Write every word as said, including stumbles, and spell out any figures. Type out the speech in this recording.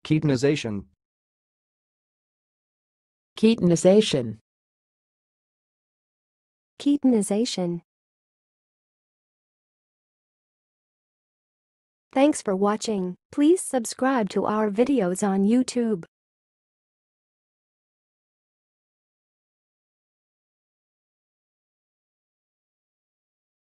ketonization, ketonization, ketonization. Thanks for watching. Please subscribe to our videos on YouTube.